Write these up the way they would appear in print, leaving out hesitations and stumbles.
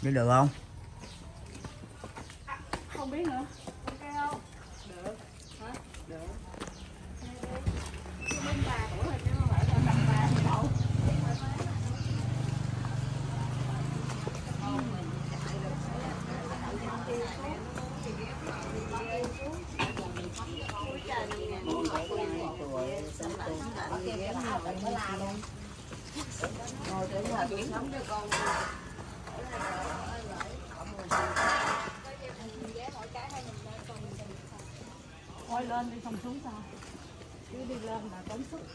Biết được không? Không biết nữa. Ok không? Được. Hả? Được. Bên 3 tuổi rồi chứ không phải là tầm 3 thì đâu. Thôi lên đi không xuống sao? Cứ đi lên mà tốn sức.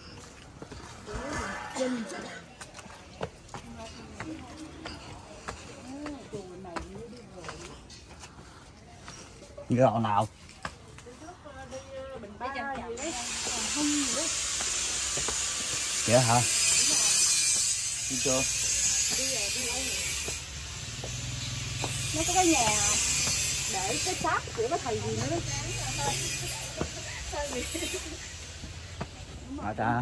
Gọn nào? Dạ hả? Đi chưa? Nó có cái nhà để cái xác của cái thầy gì nữa đó. Mà ta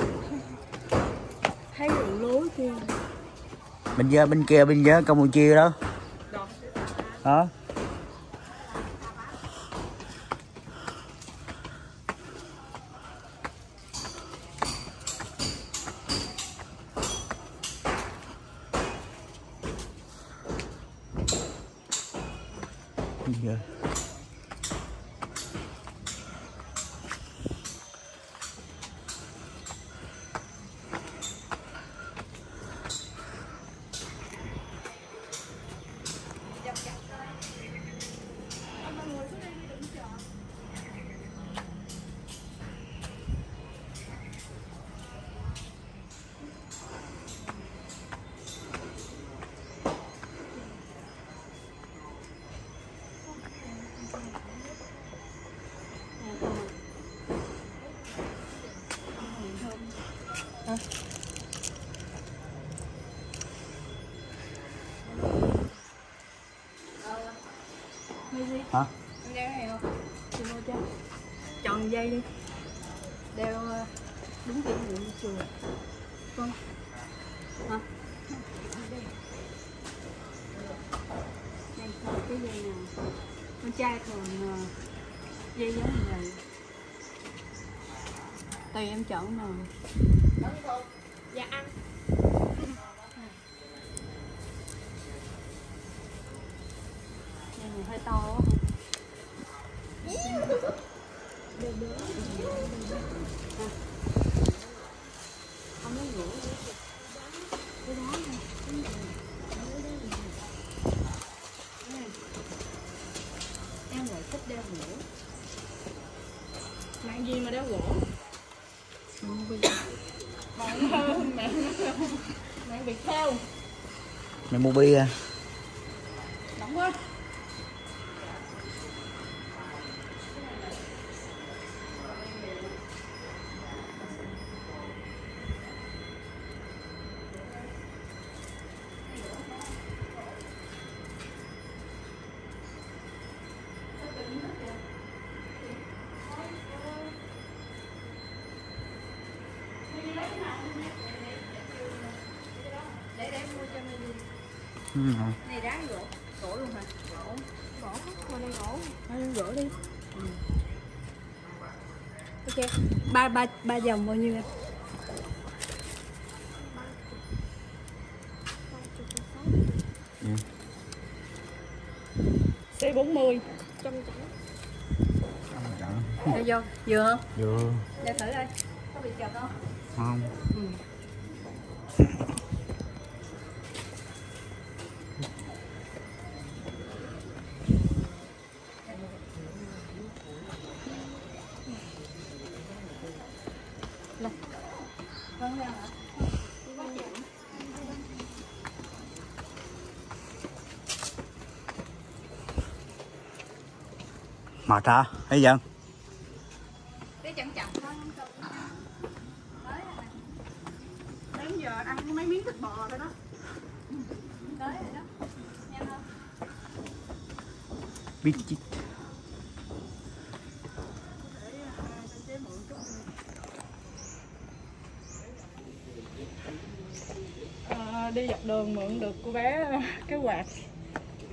Thấy đường lối kia. bên kia bên dưới Campuchia đó. Hả? Dạ. Hả? Em đeo cái này không? Chị mua cho. Chọn dây đi. Đeo đúng kiểu của trường. Vâng. Hả? Đây coi cái dây nào. Con trai thường dây giống như vậy. Tùy em chọn nào. Dạ ăn. Dây này hơi to quá. Không lấy gỗ cái đó này. Em lại thích đeo gỗ. Mạng gì mà đeo gỗ? Mạng hơn mạng Việt theo. Mày mua bia. Nóng quá. Để mua cho mày đi. Này ráng gỗ, gỗ luôn hả? Gỗ, qua đây gỗ, gỗ đi. Ok, ba dòng bao nhiêu em? C40. Đây vô, vừa không? Vừa. Để thử đây, có bị chật không? Không. Mệt hả? Thấy dân? Cái chậm chậm thôi, không cần. Đến giờ ăn mấy miếng thịt bò rồi đó. Tới rồi đó. Nhanh không? Biết chứ. Đi dọc đường mượn được cô bé cái quạt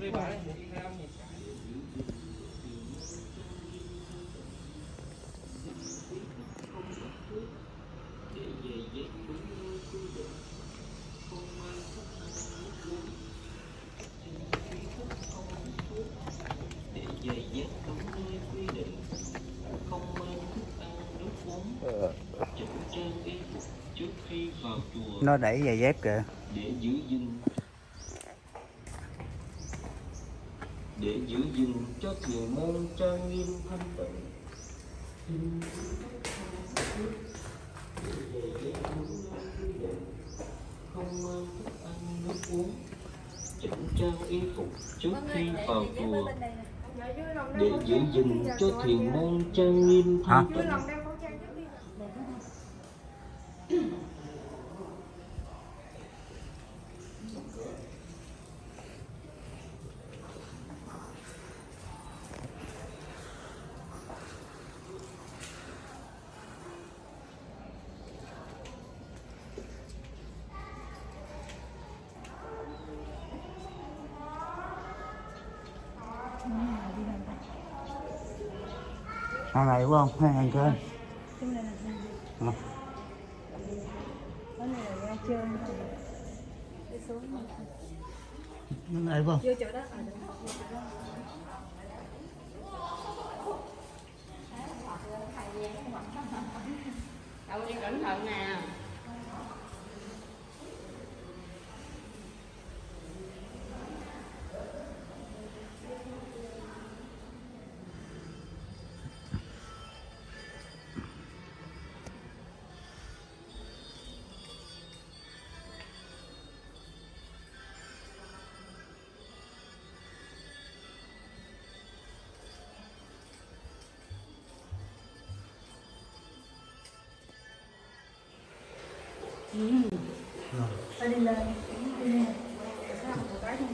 Nó đẩy giày dép kìa. Để giữ gìn cho thiền môn trang nghiêm thanh tịnh. Không mang thức ăn nước uống, chỉnh trang y phục trước khi vào chùa. Để giữ gìn cho thiền môn trang nghiêm thanh tịnh. Hàng này đúng không? Hay hàng trên? Cái này là gì? À. Cái này là ra chơi. Cái số này. Nó này đúng không? Vô chỗ đó. À, đúng. Vô chỗ đó. Cậu đi cẩn thận nè. Ta đi lên. Đi lên. Sao một cái thôi.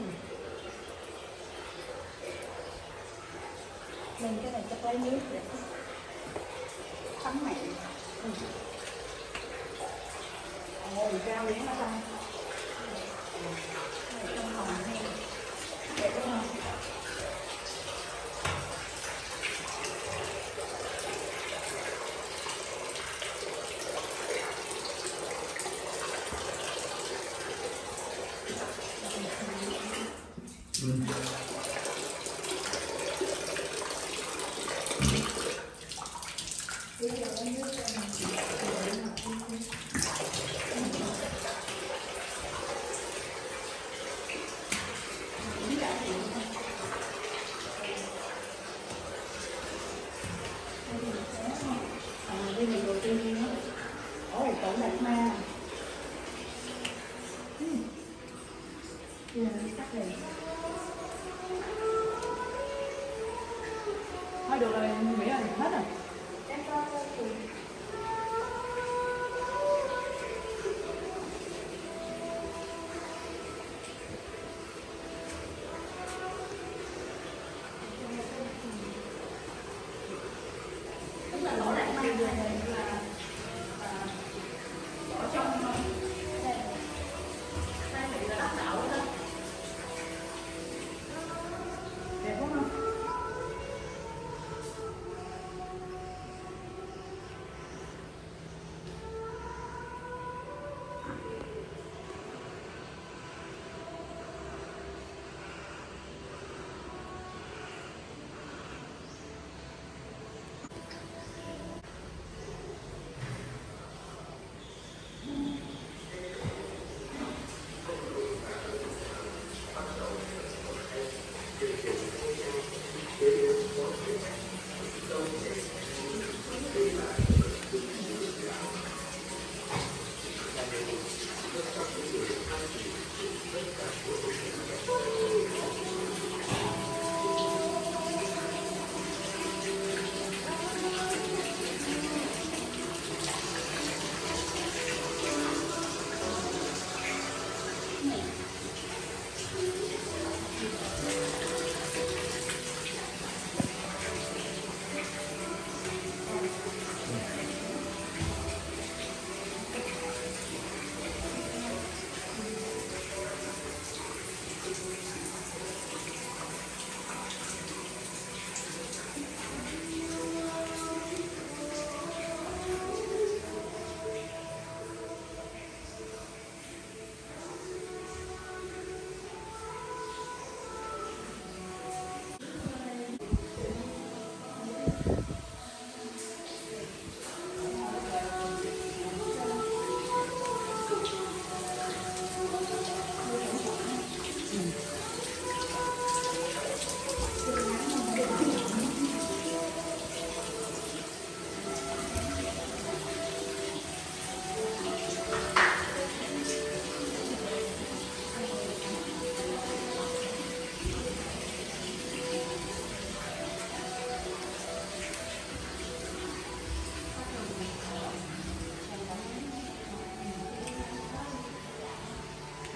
Lên cái này chắc lấy nước để tắm mẹ. Ôi, rau miếng nó ra. Trong phòng này. Đẹp không? Đây mình đầu tiên đi nữa. Ôi, cậu đặt ma. Đây là đi cắt này. Thôi được rồi, Mỹ ơi, hết rồi.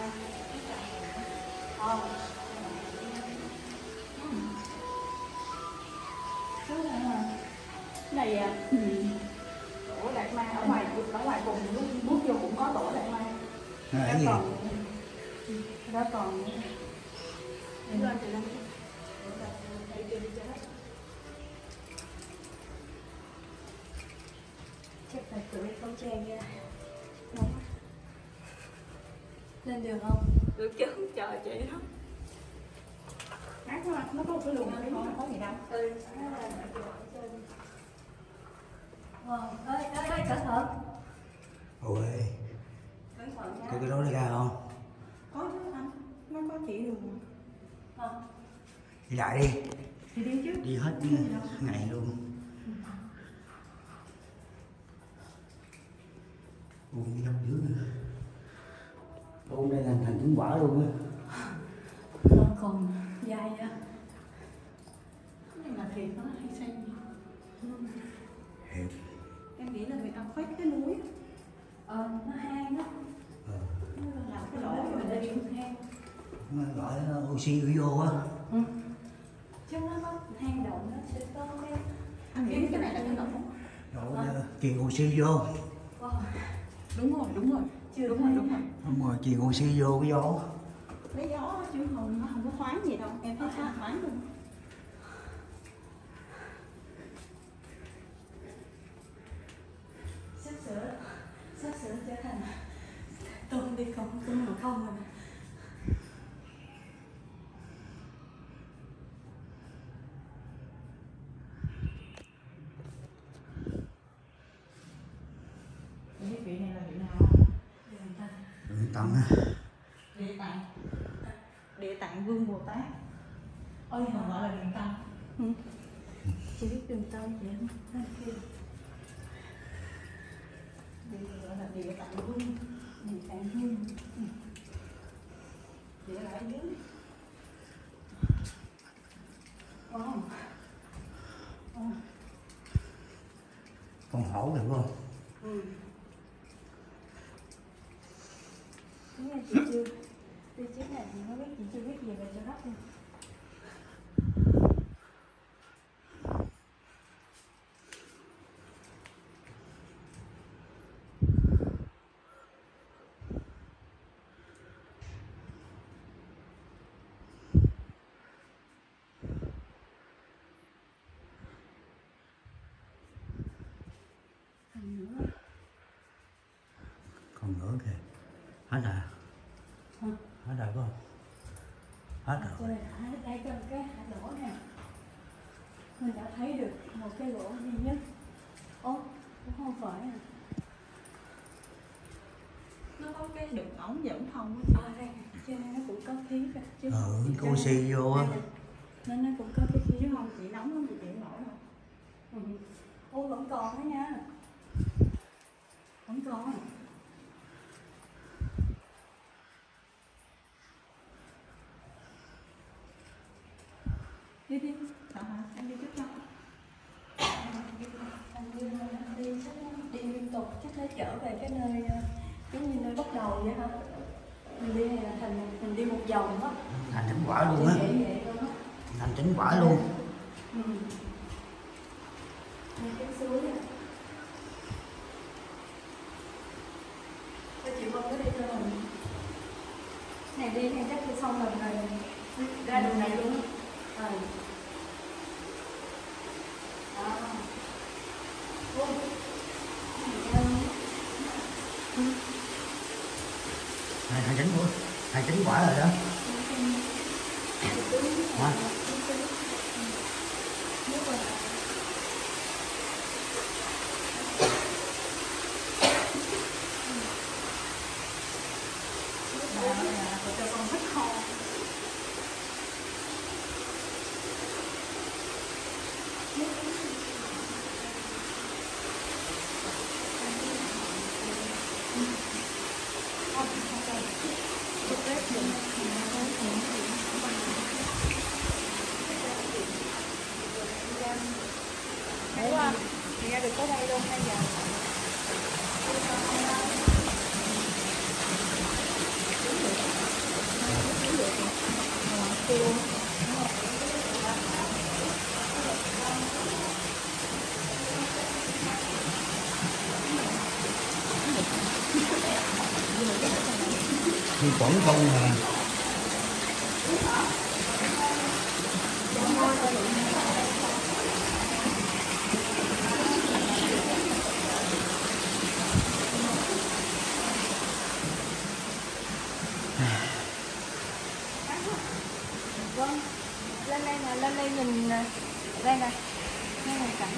Này à, tổ Đạt Ma ở ngoài cùng lúc bước vô cũng có tổ Đạt Ma. Là gì? Đó còn lên thì lên. Chắc phải cưỡi con trang ra. Lên đường không? Được chứ, chờ chị đó. Nó có một cái luồng không có gì đâu. Ừ. Ơi, cẩn thận. Ôi, Cẩn thận nha. cái đó đi ra không? Có chứ anh, nó có chỉ đường. Đi lại đi. Thì đi chứ. Đi hết ngày luôn. Ôm đi đâu dưới nữa. Ôm đây làm thành trứng quả luôn á. Còn dài nha. Cái này là thiệt nó hay xây gì? Thiệt. Em nghĩ là người ta khoét cái núi. Nó hang á. Nó làm cái lỗ cho mình lên xuống hang. Nó gọi oxy vô á. Chứ nó có hang động nó sẽ có cái. Anh nghĩ cái này là cái động. Truyền oxy vô. Đúng rồi. Chưa đúng rồi. Đúng rồi, truyền oxy vô cái gió. Lấy gió chứ không, nó không có thoáng gì đâu. Em thấy khá thoáng luôn. Sắp sửa trở thành tôm đi không mà không rồi. Cái vị này là vị nào? Đường Tần á. Địa tạng Vương Bồ Tát. Ôi họ gọi là Đường Tăng. Chỉ biết Đường Tăng vậy không? Gọi là Địa Tạng Vương. Địa Tạng Vương. Địa lại dưới. Wow. Con hổ được không? Đúng là chị chưa. Đi trước này thì không biết, chị chưa biết gì về cho đất luôn. Còn nữa kìa. Hết rồi. Hết rồi không? Hết rồi. Đây trong cái hạt lỗ nè, mình đã thấy được một cái lỗ duy nhất. Cũng không phải à. Nó có cái đường ống dẫn thông á. Đây, cho nên nó cũng có khí kìa. Chứ Có oxy vô á. nên nó cũng có cái khí. Chứ không chỉ nóng không thì chịu nổi đâu. Vẫn còn đó nha. Vẫn còn. Đi, anh đi trước cho. Đi liên tục, chắc phải trở về cái nơi giống như nơi bắt đầu vậy hả? Mình đi này là mình đi một vòng đó. Thành trứng quả luôn á. Thành trứng quả luôn. Cái suối này. Chị Vân có đi cho mình. Này đi này chắc đi xong lần này ra đường này luôn á. Thành trứng quả rồi đó. Hả? Cho con thích kho. Ủa, chị ra được có đây luôn hay giờ? Đúng rồi. Thì quẩn không mà. Vâng, lên đây nè, lên đây nhìn nè. Đây nè, đây là cảnh.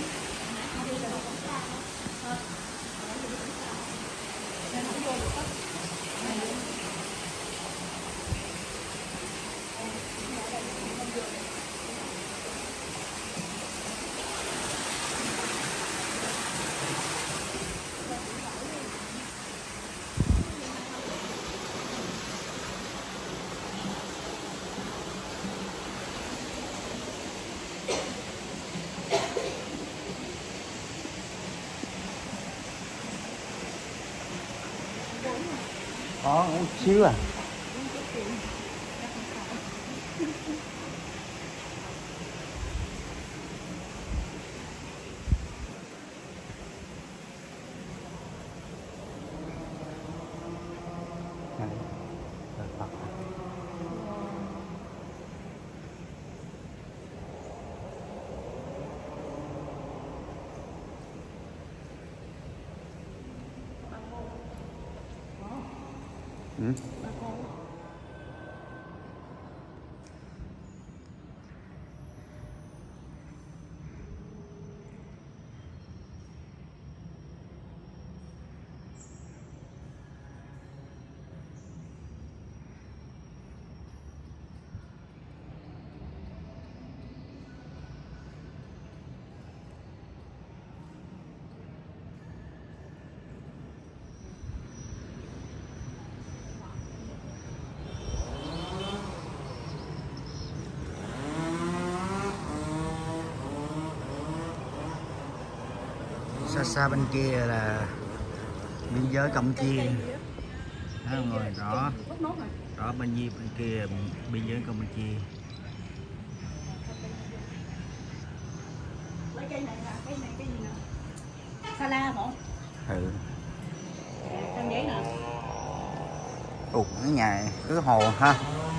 Có một xíu à. Ừ. Xa xa bên kia là biên giới Campuchia. Thấy không rồi, đó đó bên kia biên giới Campuchia. Lấy cây này nè, cây này cái gì nè? Sa la hả? Ừ. Trang giấy nè. Ủa, cái nhà cứ hồ ha.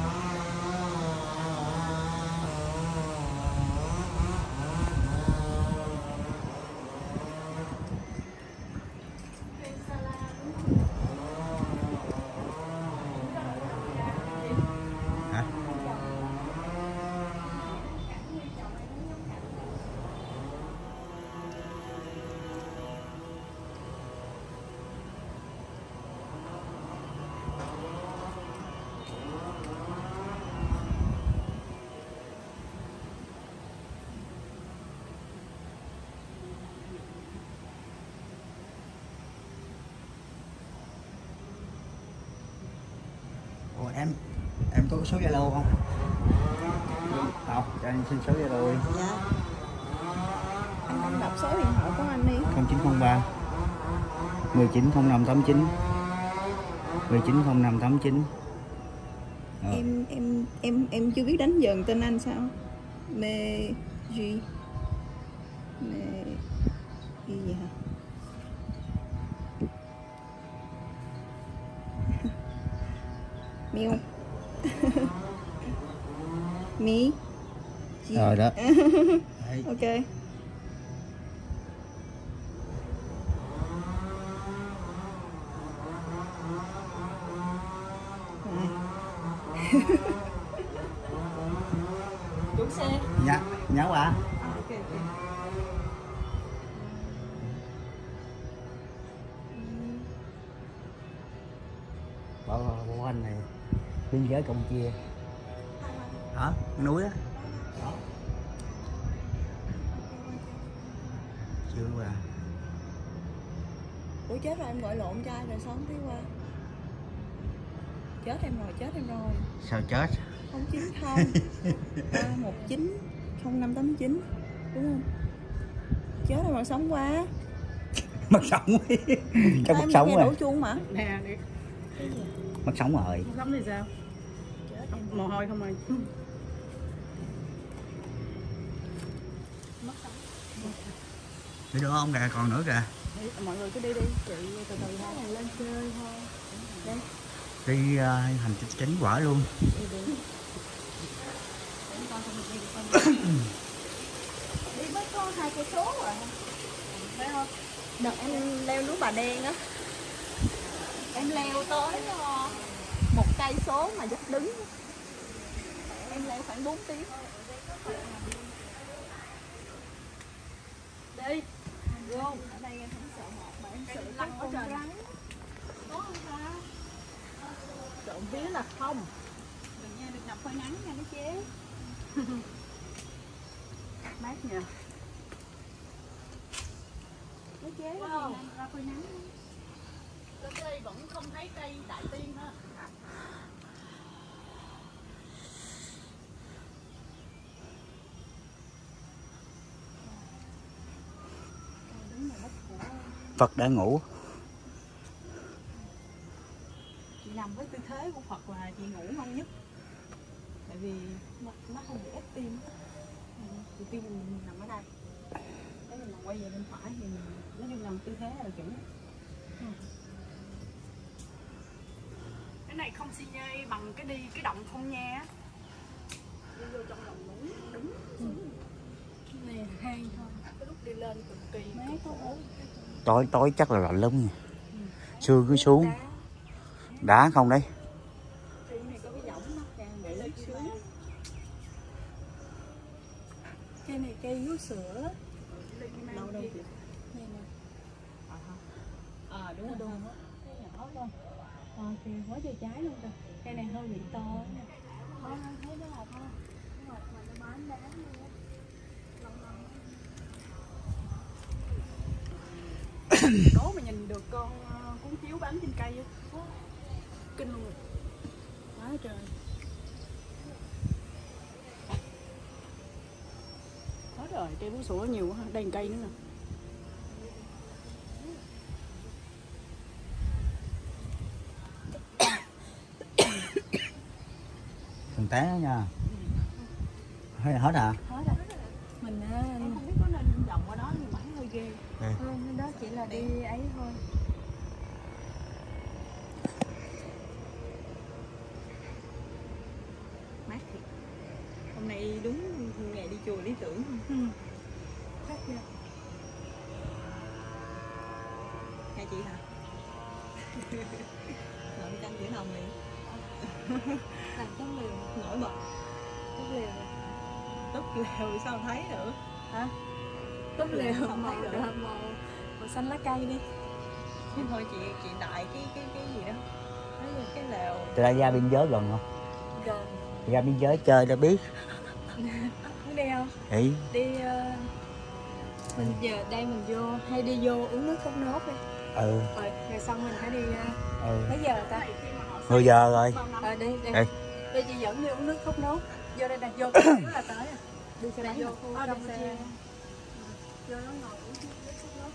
Ủa, em có số Zalo không? Không, cho anh xin số Zalo đi. Dạ. Anh đang đọc số điện thoại của anh đi. 0903 190589 190589. Em chưa biết đánh dần tên anh sao? Mê Duy. Mê gì hả? Miu. Mi. Rồi đó. Ok. Chủ xe. Dạ, nhớ quá. Ok. Bộ anh này biên giới Campuchia. Hả? Núi á. Đó. Chưa qua. Ủa chết rồi, em gọi lộn trai rồi sao không thấy qua? Chết em rồi. Sao chết? 090 319 0589 đúng không? Chết rồi mà sống quá. Mất sống. Chắc mất sống nghe rồi. đổ chuông mà. Nè, đi. Mất sống rồi. Sống thì sao? Chết em. Mồ hôi không rồi. Đi nữa không kìa, còn nữa kìa. Mọi người cứ đi đi, chị từ từ ha, lên chơi thôi. Đây. Đi hành chính quả luôn. Đi mới có 2 cây số rồi. Thấy không? Đợt em leo núi Bà Đen á. Em leo tới 1 cây số mà dốc đứng. Em leo khoảng 4 tiếng. Đi. Vô. Ở đây em không sợ một mà em sợ lăn ở trên. Có không ta? Trộn vía là không. Đừng nằm phơi nắng nha nó chế. Mát nhờ. Nó chế đó ra phơi nắng. Trên đây vẫn không thấy cây đại tiên ha. Phật đã ngủ. Chị nằm với tư thế của Phật là chị ngủ ngon nhất. Tại vì nó không bị ép tim. Thì tim mình nằm ở đây. Nếu mình quay về bên phải thì nói chung nằm tư thế là chuẩn. Cái này không xi nhê bằng cái đi cái động không nha. Đi vô trong lòng núi đứng xuống. Cái này hay thôi. Cái lúc đi lên cực kỳ mát có Tối chắc là lạnh lắm nha. Sương cứ xuống. Đá không đấy? Cái này có cái võng nó để lên xuống. Cây này cây vú sữa. Đâu đâu chị? Này nè. Đúng rồi, đúng rồi. Cái nhỏ luôn. Kìa, quá trời trái luôn kìa. Cây này hơi bị to nha. Thôi, thấy đó là thôi. Đúng rồi, mà nó bán đá luôn á. Đố mà nhìn được con cuốn chiếu bám trên cây á. Kinh luôn. Quá trời. Hết rồi, cây bú sữa nhiều quá, đây cây nữa nè. Thằng té đó nha. Hết hả? Hết rồi. Mình không biết có nên vòng qua đó nhưng mà hơi ghê. Không, đó chỉ là đi ấy thôi. Mát thiệt. Hôm nay đúng ngày đi chùa lý tưởng. Khác nha. Hai chị hả? Làm canh chữ lòng liền. Làm tóc liều nổi bật. Tóc liều. Tóc liều sao thấy nữa? Hả? Tóc liều màu xanh lá cây đi. Chứ thôi chị đại cái gì đó. Thấy cái lều. Ra ra biên giới gần không? Gần. Ra biên giới chơi đã biết. Muốn đi không? Đi. Đi mình giờ đây mình vô hay đi vô uống nước thốt nốt đi. Rồi xong mình phải đi mấy giờ ta? 10 giờ rồi. Đi. Đi chị dẫn đi uống nước thốt nốt. Vô đây nè, vô là tới à. Đi xe máy vô khu xe. Vô nó ngồi uống nước thốt nốt.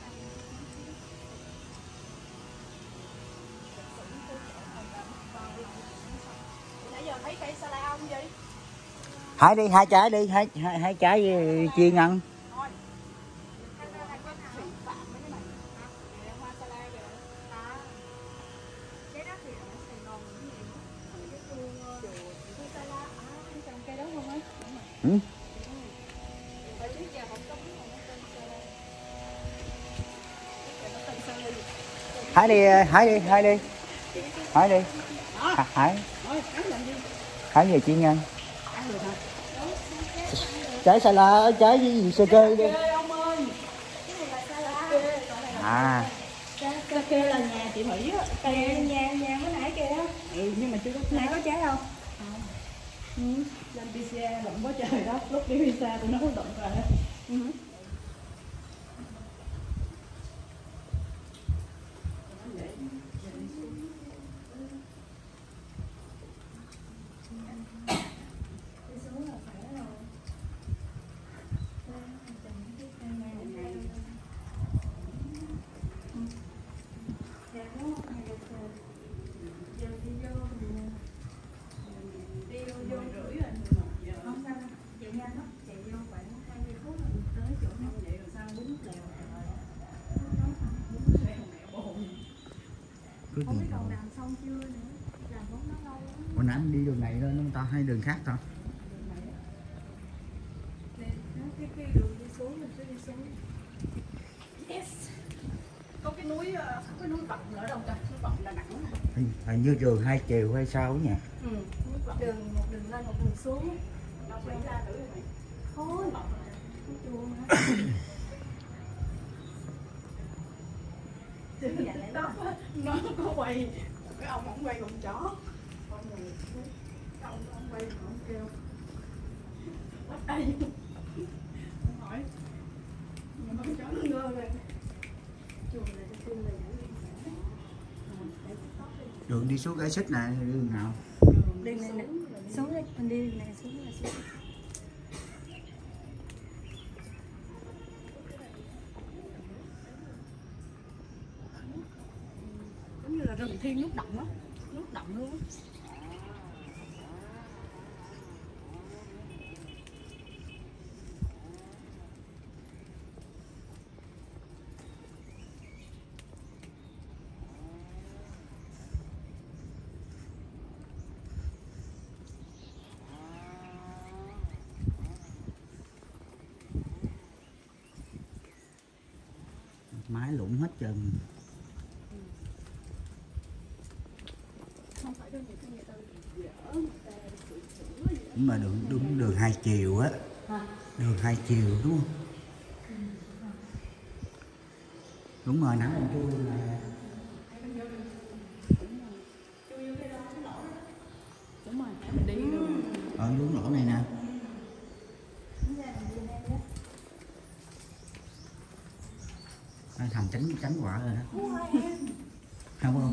Nãy giờ thấy cây sa la ông gì? Hái đi, 2 trái đi, hai trái chiên ăn. Ừ. Hái đi. Hái về chiên ăn. Trái sa la, trái gì sơ kê đi. Sa kê là nhà chị Thủy á, cây nhà mới nãy kia á. Nhưng mà chưa có nãy có trái không? Lên pizza lộn quá trời đó, lúc đi pizza tụi nó có động rồi á. Không sao, chạy nhanh lắm, chạy vô khoảng 20 phút là mình tới chỗ nãy mình đi đường này thôi, chúng ta hay đường khác thôi. Cái đường đi xuống mình sẽ đi xuống. Yes. Có cái núi Vọng ở đâu ta? Núi Vọng Đà Nẵng. Hình như đường hai chiều hay sao nhỉ? Đường một đường lên một đường xuống. Thôi. Nó có quay, cái ông không quay con chó, ông quay ông kêu bắt đây, ông hỏi mà con chó nó ngơ rồi. Đường đi xuống cái xích này đường nào? Đường này nè, xuống đi, mình đi đường này xuống là xuống. Giống như là rừng thiên nước động á, nước động luôn. Mái lũng hết trơn. Nhưng mà đúng đường hai chiều á. Đường hai chiều đúng không? Đúng rồi, nắng bên kia là Đúng rồi, mình đi đường ở đúng lỗ này nè. Thằng tránh quả rồi đó. Không không?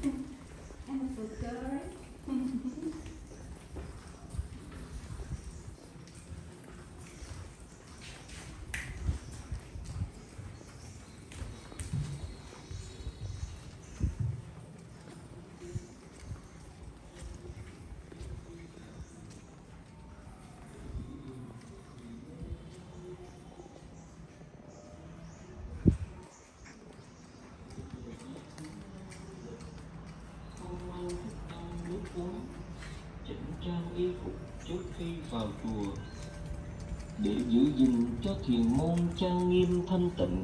Chỉnh trang y phục trước khi vào chùa để giữ gìn cho thiền môn trang nghiêm thanh tịnh.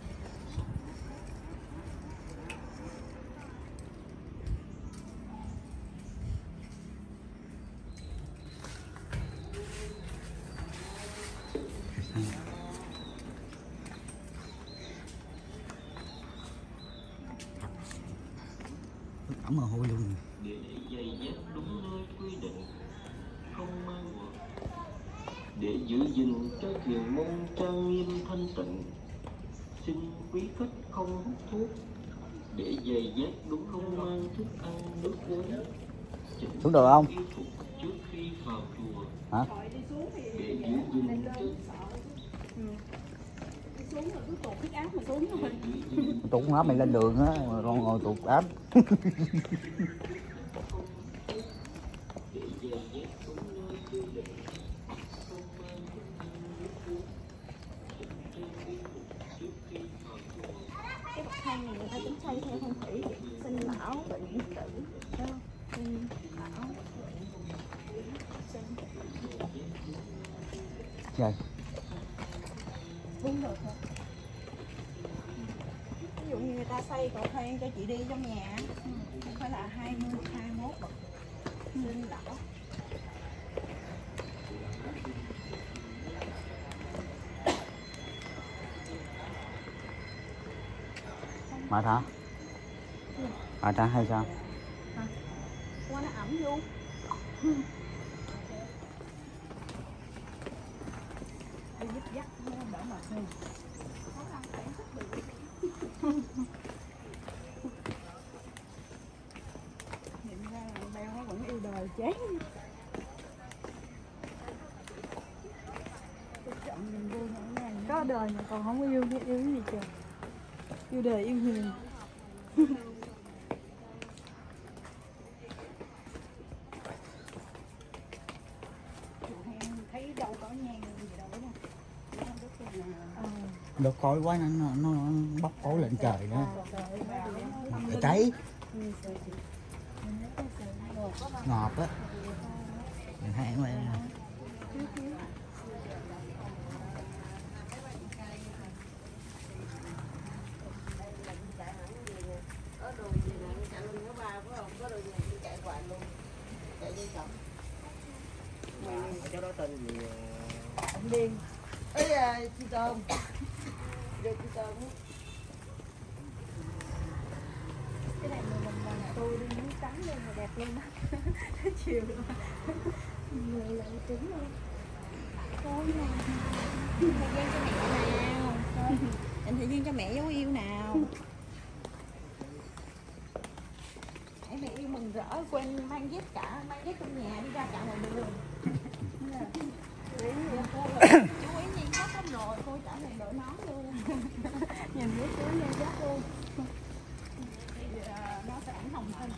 Ẩm mồ hôi luôn. Để giày dép đúng nơi quy định, không mang quần. Để giữ gìn cho thiền môn trang nghiêm thanh tịnh, xin quý khách không hút thuốc. Để giày dép đúng, không mang thức ăn nước uống. Xuống được không? Y phục trước khi vào chùa. Hả? Để giữ gìn cho xuống rồi cứ tụt huyết áp mà xuống thôi. Tụt áp mày lên đường á, con ngồi tụt áp. Cái bậc thang này người ta tính xây theo phong thủy sinh lão bệnh tử, thấy không? Sinh lão Trời. đúng rồi thôi. Ví dụ như người ta xây cầu thang cho chị đi trong nhà, không phải là 20, 21 bậc sinh lão. Mệt hả? Mệt hả hay sao? Qua nó ẩm vô. Đi dứt dắt nó đỡ mệt hơn. Nhìn ra là Beo nó vẫn yêu đời chán. Có đời mà còn không yêu thì yêu cái gì trời. Yêu đời yêu hiền. Thấy đâu có nhang gì đâu đúng không? Đốt khói quá nó bốc khói lên trời nữa. Cháy. Rồi ngọt á. Mình hay ngoài Cho đó tên gì? Ông Điên. Ê chị Tôm. Được chị Tôm. Cái này mình làm tôi đi miếng trắng lên mà đẹp luôn á. Chiều rồi. Người lại trứng luôn. Thôi nào. Dành thời gian cho mẹ nào. Dành thời gian cho mẹ dấu yêu nào. Mẹ yêu mừng rỡ quên mang dép trong nhà đi ra cả ngoài đường. Chú ý nhìn khóc lắm rồi, cô trả lời đội nón luôn. Nhìn đứa chú nhìn giác luôn. Nó sẽ ảnh hồng hơn.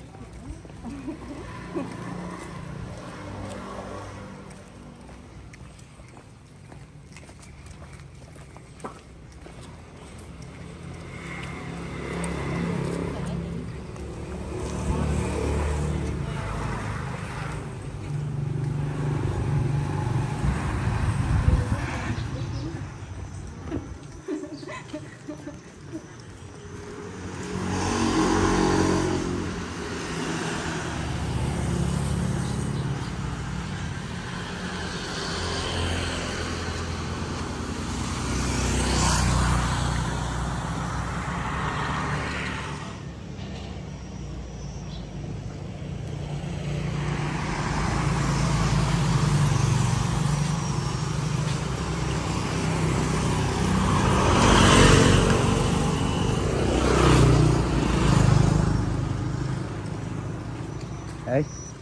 đấy.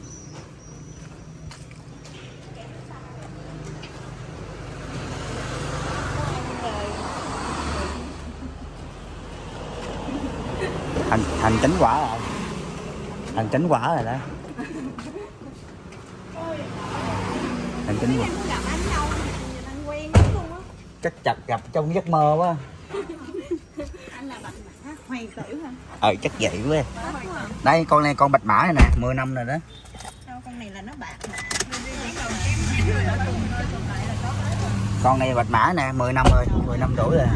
Thành chánh quả rồi. Thành chánh quả rồi đó. Thành chánh quả. Gặp anh nhau anh quen lắm luôn á. Chắc chặt gặp trong giấc mơ quá. Anh là bạch mã hoàng tử hả? Chắc vậy quá. Đây con này con bạch mã này nè, 10 năm rồi đó. Đâu con này là nó bạc mà. Con này bạch mã nè, 10 năm rồi, 10 năm tuổi rồi.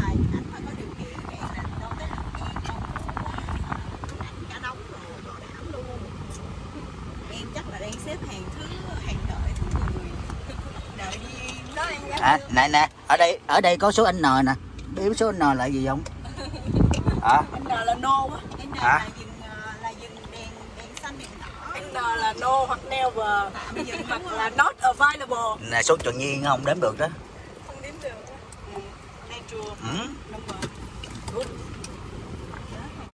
Em chắc là đang xếp hàng đợi thứ 10. Đợi đi đó em. Này nè, ở đây có số anh N nè. Biết số anh N là gì không? Hả? Anh N là no á. Anh N Hả? là dừng đèn xanh đèn đỏ. Anh N là no hoặc never. Hoặc là not available. Nè số tự nhiên không đếm được đó. Không đếm được. Natural. Ừ. Number. Good.